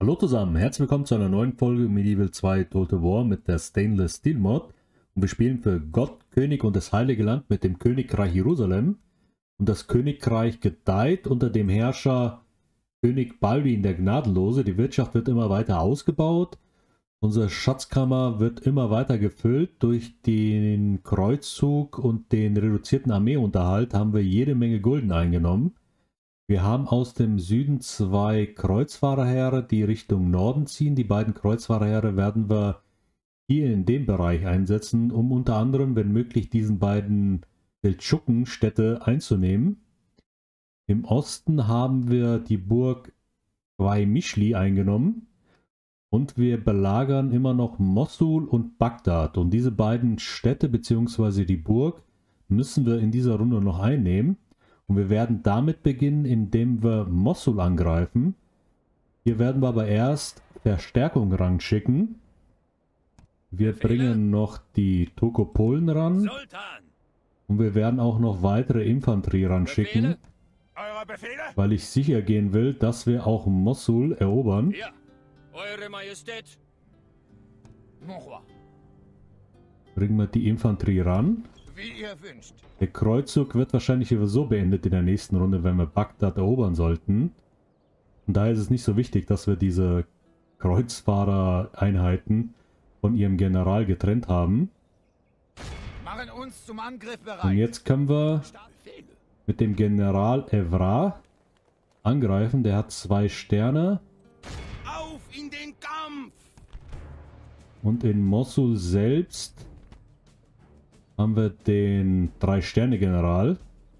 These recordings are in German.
Hallo zusammen, herzlich willkommen zu einer neuen Folge Medieval 2 Total War mit der Stainless Steel Mod. Und wir spielen für Gott, König und das Heilige Land mit dem Königreich Jerusalem. Und das Königreich gedeiht unter dem Herrscher König Balduin der Gnadenlose. Die Wirtschaft wird immer weiter ausgebaut. Unsere Schatzkammer wird immer weiter gefüllt. Durch den Kreuzzug und den reduzierten Armeeunterhalt haben wir jede Menge Gulden eingenommen. Wir haben aus dem Süden zwei Kreuzfahrerheere, die Richtung Norden ziehen. Die beiden Kreuzfahrerheere werden wir hier in dem Bereich einsetzen, um unter anderem, wenn möglich, diesen beiden Seldschuken-Städte einzunehmen. Im Osten haben wir die Burg Quaimischli eingenommen und wir belagern immer noch Mossul und Bagdad. Und diese beiden Städte bzw. die Burg müssen wir in dieser Runde noch einnehmen. Und wir werden damit beginnen, indem wir Mossul angreifen. Hier werden wir aber erst Verstärkung ranschicken. Wir bringen noch die Tokopolen ran. Sultan. Und wir werden auch noch weitere Infanterie ranschicken. Eure Befehle? Weil ich sicher gehen will, dass wir auch Mossul erobern. Ja, Eure Majestät. Mon roi. Bringen wir die Infanterie ran. Wie ihr wünscht. Der Kreuzzug wird wahrscheinlich so beendet in der nächsten Runde, wenn wir Bagdad erobern sollten. Und daher ist es nicht so wichtig, dass wir diese Kreuzfahrereinheiten von ihrem General getrennt haben. Machen uns zum Angriff bereit. Und jetzt können wir mit dem General Evra angreifen. Der hat 2 Sterne. Auf in den Kampf! Und in Mossul selbst haben wir den 3-Sterne-General,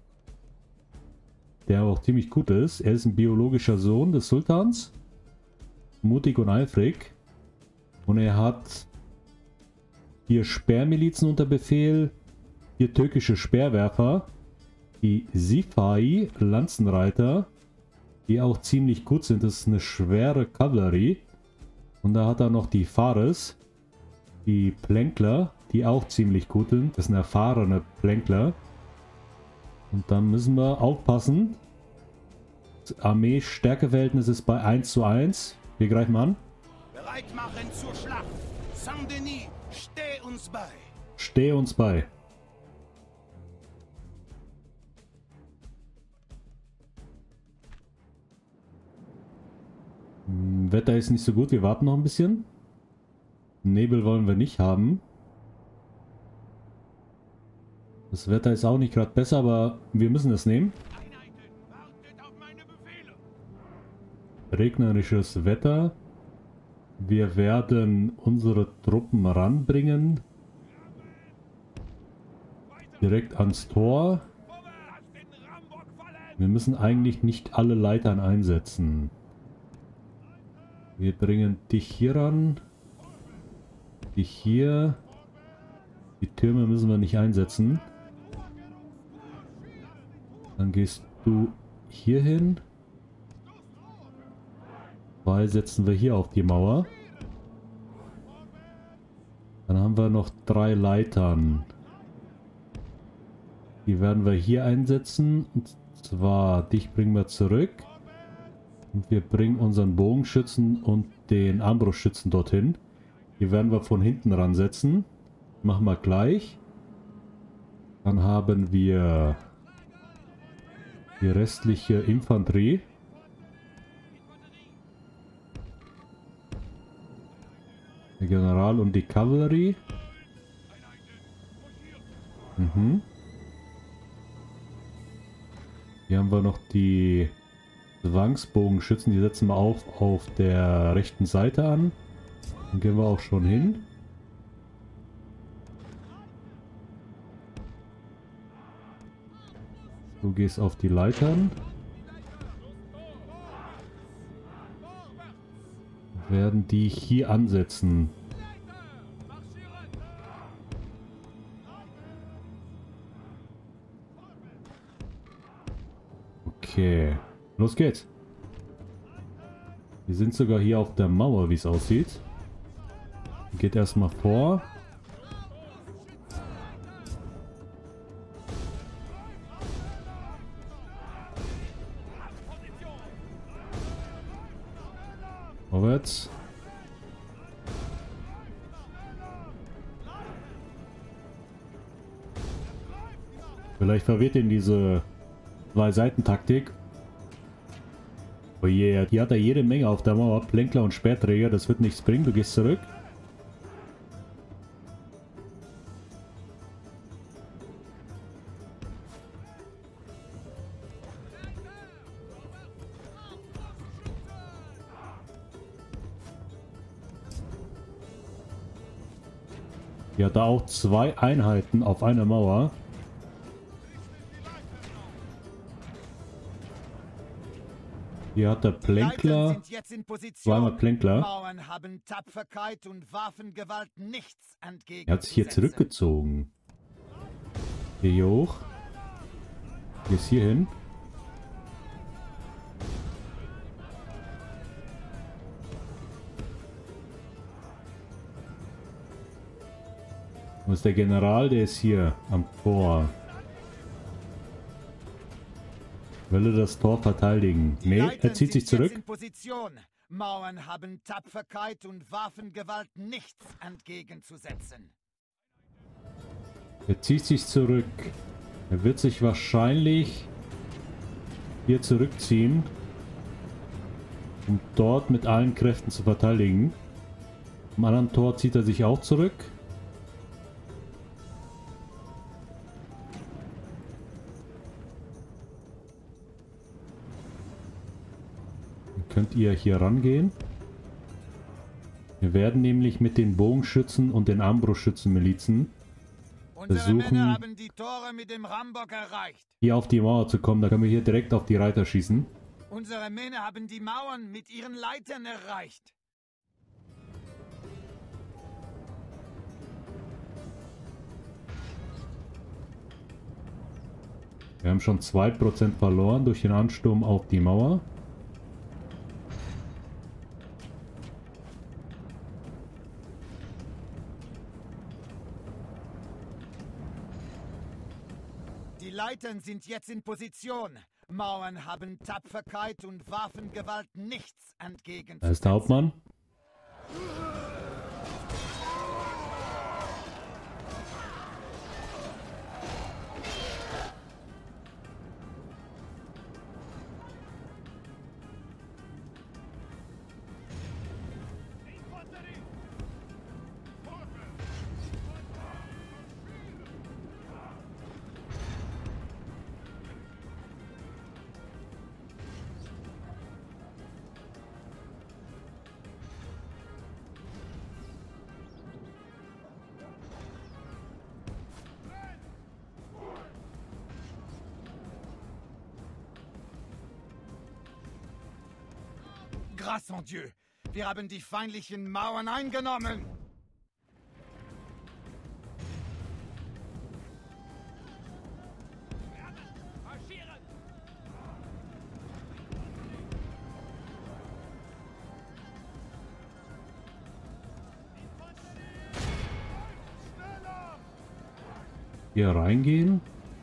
der auch ziemlich gut ist. Er ist ein biologischer Sohn des Sultans, mutig und eifrig. Und er hat 4 Speermilizen unter Befehl, 4 türkische Speerwerfer, die Sifai, Lanzenreiter, die auch ziemlich gut sind. Das ist eine schwere Kavallerie. Und da hat er noch die Fares, die Plänkler, die auch ziemlich gut sind. Das sind erfahrene Plänkler. Und dann müssen wir aufpassen. Das Armee-Stärke-Verhältnis ist bei 1:1. Wir greifen an. Bereit machen zur Schlacht. Saint-Denis, steh uns bei. Steh uns bei. Wetter ist nicht so gut. Wir warten noch ein bisschen. Nebel wollen wir nicht haben. Das Wetter ist auch nicht gerade besser, aber wir müssen es nehmen. Wartet auf meine Befehle. Regnerisches Wetter. Wir werden unsere Truppen ranbringen. Direkt ans Tor. Wir müssen eigentlich nicht alle Leitern einsetzen. Wir bringen dich hier ran. Dich hier. Die Türme müssen wir nicht einsetzen. Dann gehst du hier hin. 2 setzen wir hier auf die Mauer. Dann haben wir noch 3 Leitern. Die werden wir hier einsetzen. Und zwar, dich bringen wir zurück. Und wir bringen unseren Bogenschützen und den Armbrustschützen dorthin. Die werden wir von hinten ransetzen. Machen wir gleich. Dann haben wir die restliche Infanterie. Der General und die Kavallerie. Hier haben wir noch die Zwangsbogenschützen. Die setzen wir auch auf der rechten Seite an. Dann gehen wir auch schon hin. Du gehst auf die Leitern. Werden die hier ansetzen. Okay. Los geht's. Wir sind sogar hier auf der Mauer, wie es aussieht. Geht erstmal vor. Vorwärts. Vielleicht verwirrt ihn diese Zwei-Seiten-Taktik. Oh je, die hat er jede Menge auf der Mauer. Plänkler und Speerträger, das wird nichts bringen. Du gehst zurück. Die hat da auch 2 Einheiten auf einer Mauer. Hier hat der Plänkler. Zweimal Plänkler. Mauern haben Tapferkeit und Waffengewalt nichts Er hat sich hier zurückgezogen. Hier hoch. Bis hierhin. Wo ist der General? Der ist hier am Tor. Will er das Tor verteidigen? Nee, er zieht sich zurück. Mauern haben Tapferkeit und Waffengewalt nichts entgegenzusetzen. Er zieht sich zurück. Er wird sich wahrscheinlich hier zurückziehen, um dort mit allen Kräften zu verteidigen. Am anderen Tor zieht er sich auch zurück. Könnt ihr hier rangehen. Wir werden nämlich mit den Bogenschützen und den Armbrustschützenmilizen versuchen, hier auf die Mauer zu kommen. Da können wir hier direkt auf die Reiter schießen. Unsere Männer haben die Mauern mit ihren Leitern erreicht. Wir haben schon 2% verloren durch den Ansturm auf die Mauer. Die Leitern sind jetzt in Position. Mauern haben Tapferkeit und Waffengewalt nichts entgegenzusetzen. Da ist der Hauptmann. Grâce en Dieu! Wir haben die feindlichen Mauern eingenommen! Hier reingehen.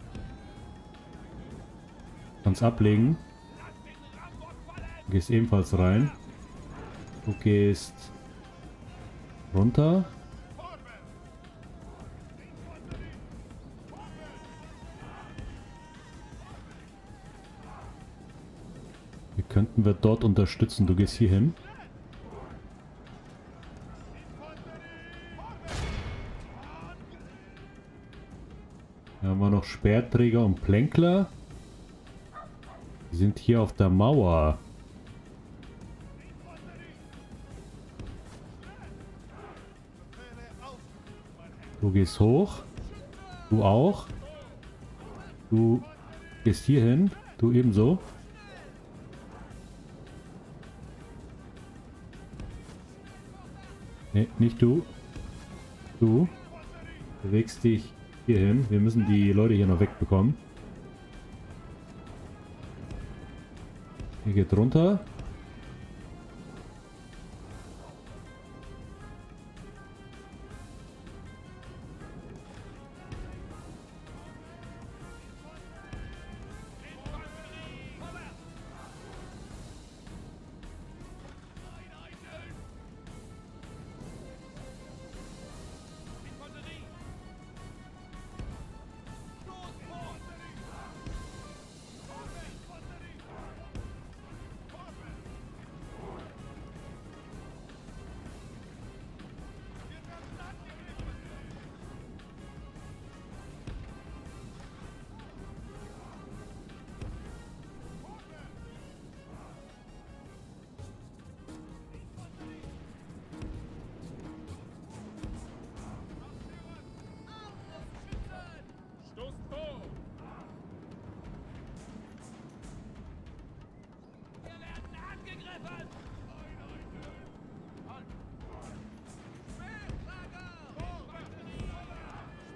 Kannst ablegen. Du gehst ebenfalls rein. Du gehst runter. Hier könnten wir dort unterstützen. Du gehst hier hin. Hier haben wir noch Speerträger und Plänkler. Die sind hier auf der Mauer. Du gehst hoch. Du auch. Du gehst hier hin. Du ebenso. Ne, nicht du. Du bewegst dich hier hin. Wir müssen die Leute hier noch wegbekommen. Hier geht runter.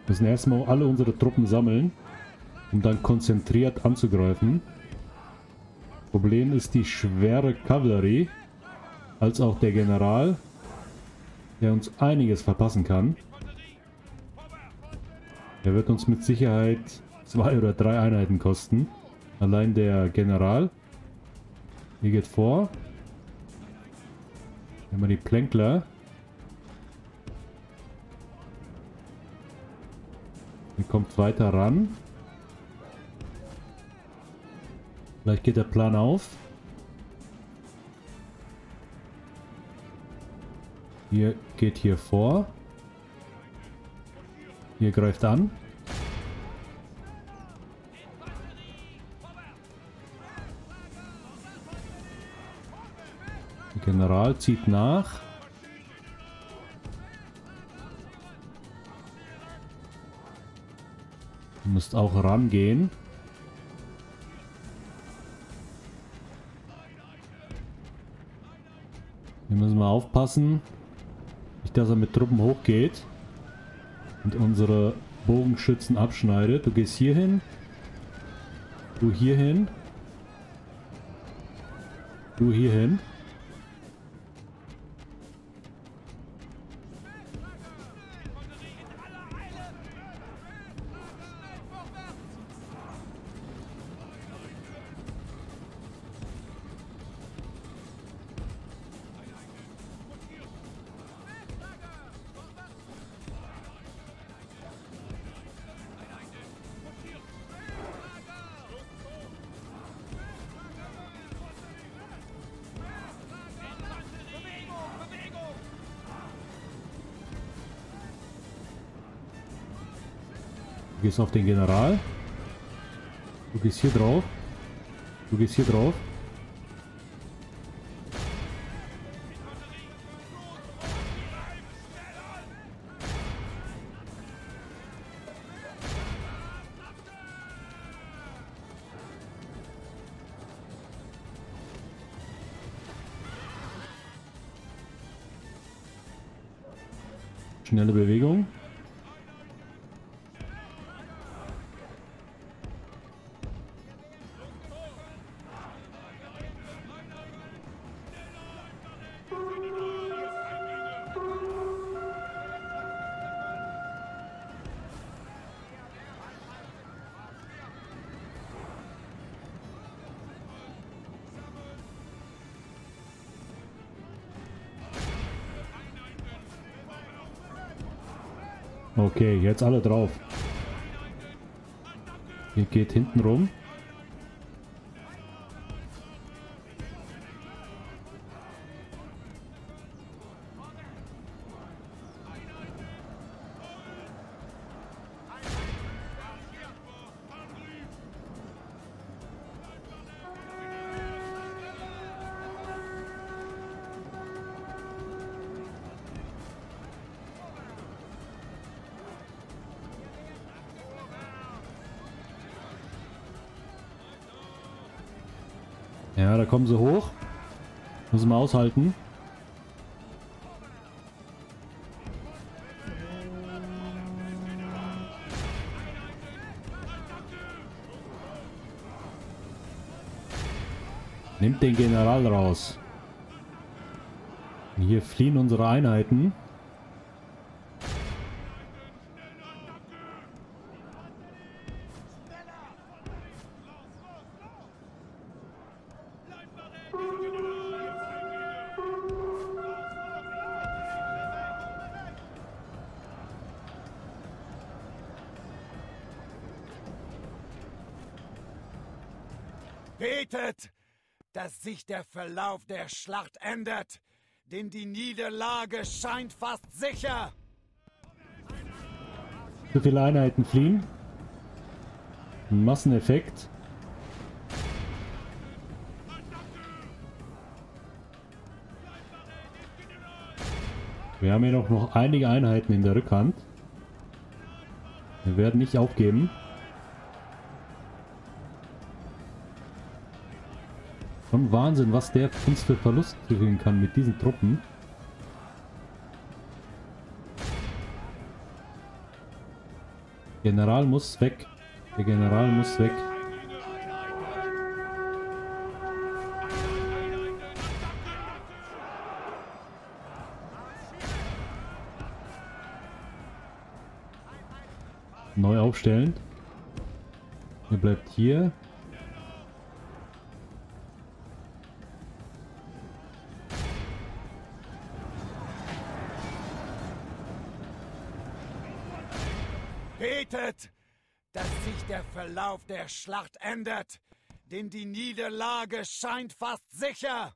müssen erstmal alle unsere Truppen sammeln, um dann konzentriert anzugreifen. Problem ist die schwere Kavallerie, als auch der General, der uns einiges verpassen kann. Er wird uns mit Sicherheit 2 oder 3 Einheiten kosten. Allein der General. Hier geht vor. Nehmen wir die Plänkler. Hier kommt weiter ran. Vielleicht geht der Plan auf. Hier geht hier vor. Hier greift an. Der General zieht nach. Ihr müsst auch rangehen. Hier müssen wir aufpassen, nicht dass er mit Truppen hochgeht und unsere Bogenschützen abschneidet. Du gehst hier hin. Du hier hin. Du hier hin. Du gehst auf den General. Du gehst hier drauf. Du gehst hier drauf. Schnelle Bewegung. Okay, jetzt alle drauf. Hier geht hinten rum. Ja, da kommen sie hoch. Müssen wir aushalten. Nimmt den General raus. Und hier fliehen unsere Einheiten. Betet, dass sich der Verlauf der Schlacht ändert, denn die Niederlage scheint fast sicher. Zu viele Einheiten fliehen. Ein Masseneffekt. Wir haben hier noch einige Einheiten in der Rückhand. Wir werden nicht aufgeben. Schon Wahnsinn, was der uns für Verlust kriegen kann mit diesen Truppen. General muss weg. Der General muss weg. Neu aufstellen. Er bleibt hier. Betet, dass sich der Verlauf der Schlacht ändert, denn die Niederlage scheint fast sicher.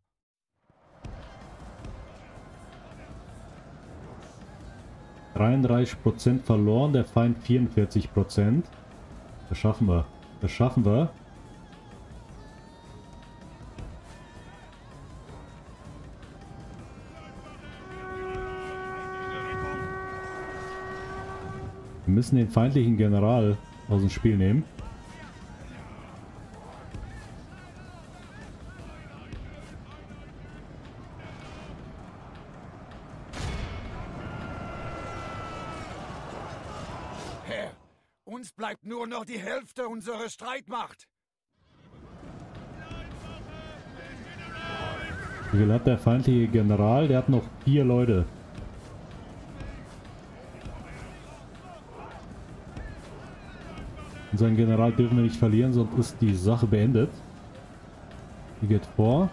%33 verloren, der Feind 44%. Das schaffen wir. Das schaffen wir. Wir müssen den feindlichen General aus dem Spiel nehmen. Herr, uns bleibt nur noch die Hälfte unserer Streitmacht. Wie viel hat der feindliche General? Der hat noch 4 Leute. Unseren General dürfen wir nicht verlieren, sonst ist die Sache beendet. Hier geht vor.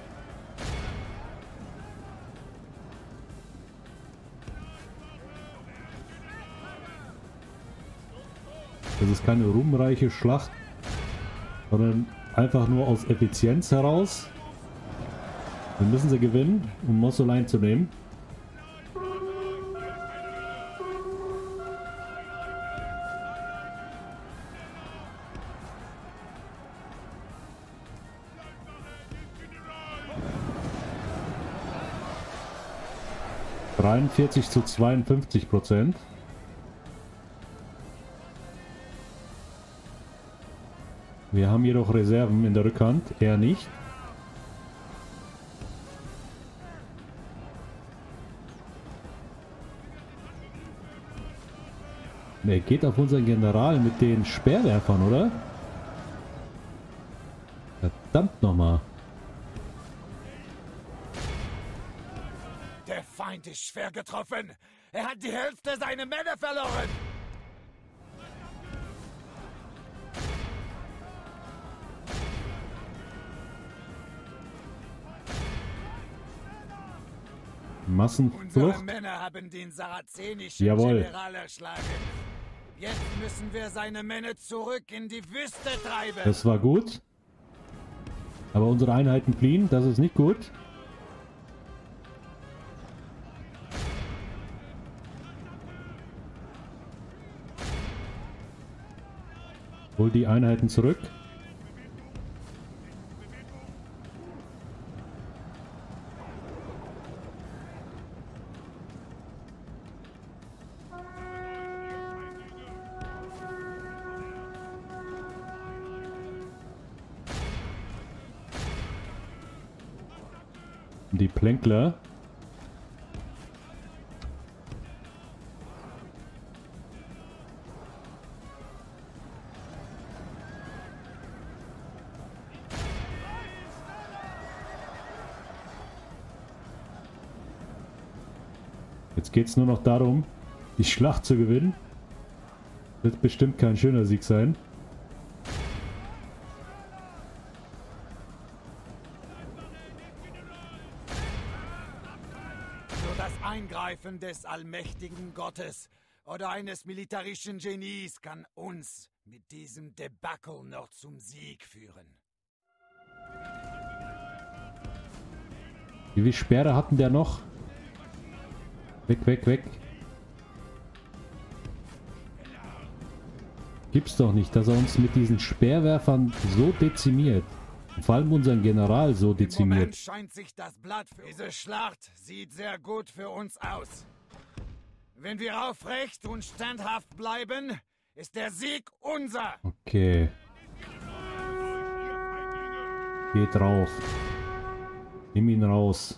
Das ist keine ruhmreiche Schlacht, sondern einfach nur aus Effizienz heraus. Wir müssen sie gewinnen, um Mosul einzunehmen. zu 52%. Wir haben jedoch Reserven in der Rückhand, er nicht. Er geht auf unseren General mit den Speerwerfern, oder? Verdammt nochmal. Der Feind ist schwer getroffen. Er hat die Hälfte seiner Männer verloren. Massenflucht. Unsere Männer haben den sarazenischen General erschlagen. Jetzt müssen wir seine Männer zurück in die Wüste treiben. Das war gut. Aber unsere Einheiten fliehen, das ist nicht gut. Hol die Einheiten zurück. Die Plänkler. Jetzt geht es nur noch darum, die Schlacht zu gewinnen. Wird bestimmt kein schöner Sieg sein. Eingreifen des allmächtigen Gottes oder eines militarischen Genies kann uns mit diesem Debakel noch zum Sieg führen. Wie viel Sperre hatten der noch? Weg, weg, weg. Gibt's doch nicht, dass er uns mit diesen Speerwerfern so dezimiert. Vor allem unseren General so dezimiert. Im Moment scheint sich das Blatt für diese Schlacht sieht sehr gut für uns aus. Wenn wir aufrecht und standhaft bleiben, ist der Sieg unser. Okay. Geh drauf. Nimm ihn raus.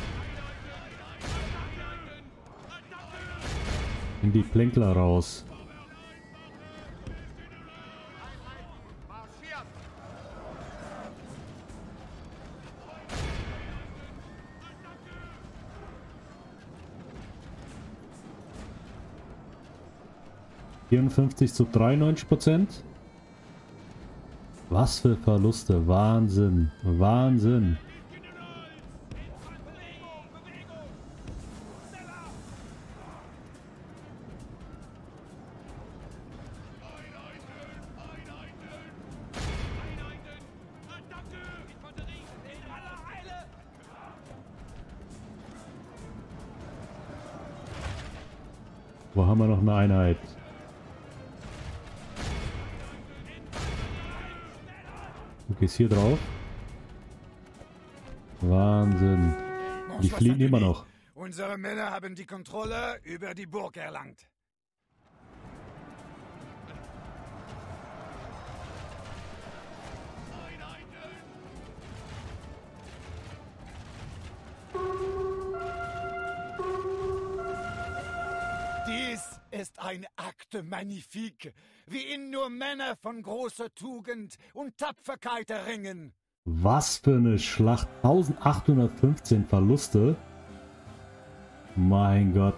Nimm die Plänkler raus. 54 zu 93%. Was für Verluste. Wahnsinn. Wahnsinn. Wo haben wir noch eine Einheit? Du gehst hier drauf. Wahnsinn. Die fliehen immer noch. Unsere Männer haben die Kontrolle über die Burg erlangt. Dies ist ein Akte magnifique, wie ihn nur Männer von großer Tugend und Tapferkeit erringen. Was für eine Schlacht. 1815 Verluste. Mein Gott.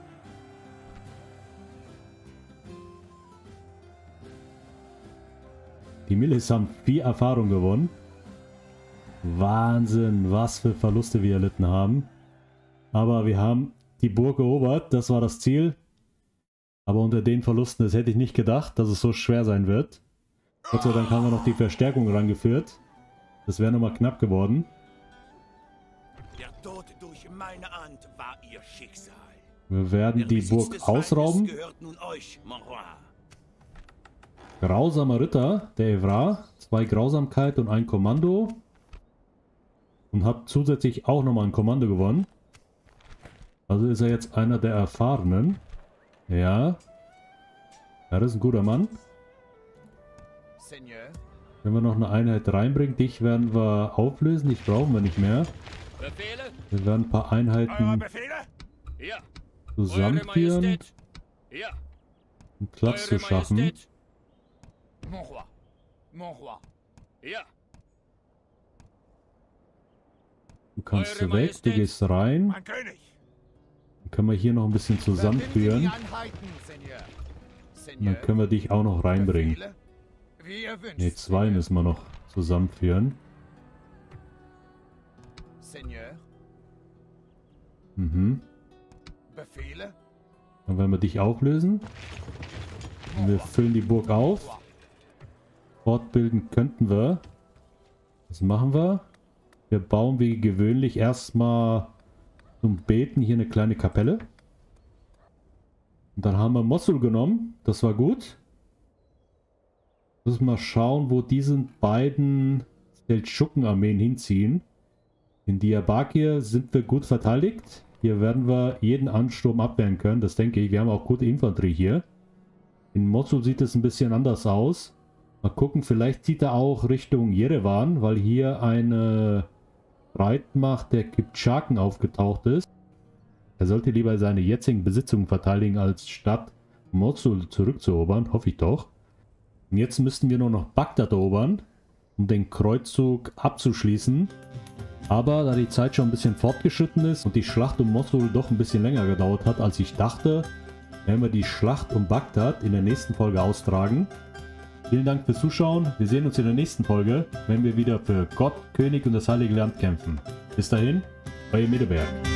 Die Millis haben 4 Erfahrungen gewonnen. Wahnsinn, was für Verluste wir erlitten haben. Aber wir haben die Burg erobert, das war das Ziel. Aber unter den Verlusten, das hätte ich nicht gedacht, dass es so schwer sein wird. Gott sei Dank haben wir noch die Verstärkung rangeführt. Das wäre nochmal knapp geworden. Der Tod durch meine Hand war ihr Schicksal. Wir werden die Burg ausrauben. Gehört nun euch, mon roi. Grausamer Ritter, der Evra. 2 Grausamkeit und 1 Kommando. Und hat zusätzlich auch nochmal ein Kommando gewonnen. Also ist er jetzt einer der Erfahrenen. Ja. Ja, das ist ein guter Mann. Seigneur. Wenn wir noch eine Einheit reinbringen, dich werden wir auflösen. Dich brauchen wir nicht mehr. Befehle? Wir werden ein paar Einheiten Ja. zusammenführen, Ja. um Platz zu schaffen. Mon roi. Mon roi. Ja. Du kannst Eure weg, du Majestät. gehst rein. Mein König. Dann können wir hier noch ein bisschen zusammenführen. Verbinde die Einheiten, Seigneur. Und Seigneur. dann können wir dich auch noch reinbringen. Befehle? Wie ihr wünscht. Ne, 2 müssen wir noch zusammenführen. Seigneur. Mhm. Befehle? Dann werden wir dich auflösen. Und wir füllen die Burg auf. Fortbilden könnten wir. Was machen wir? Wir bauen wie gewöhnlich erstmal zum Beten hier eine kleine Kapelle. Und dann haben wir Mosul genommen. Das war gut. Müssen mal schauen, wo diese beiden Seldschuken-Armeen hinziehen. In Diyarbakir sind wir gut verteidigt. Hier werden wir jeden Ansturm abwehren können. Das denke ich. Wir haben auch gute Infanterie hier. In Mosul sieht es ein bisschen anders aus. Mal gucken, vielleicht zieht er auch Richtung Jerewan, weil hier eine Streitmacht der Kipchaken aufgetaucht ist. Er sollte lieber seine jetzigen Besitzungen verteidigen, als Stadt Mosul zurückzuerobern. Hoffe ich doch. Und jetzt müssten wir nur noch Bagdad erobern, um den Kreuzzug abzuschließen. Aber da die Zeit schon ein bisschen fortgeschritten ist und die Schlacht um Mosul doch ein bisschen länger gedauert hat, als ich dachte, werden wir die Schlacht um Bagdad in der nächsten Folge austragen. Vielen Dank fürs Zuschauen. Wir sehen uns in der nächsten Folge, wenn wir wieder für Gott, König und das Heilige Land kämpfen. Bis dahin, euer Medeberg.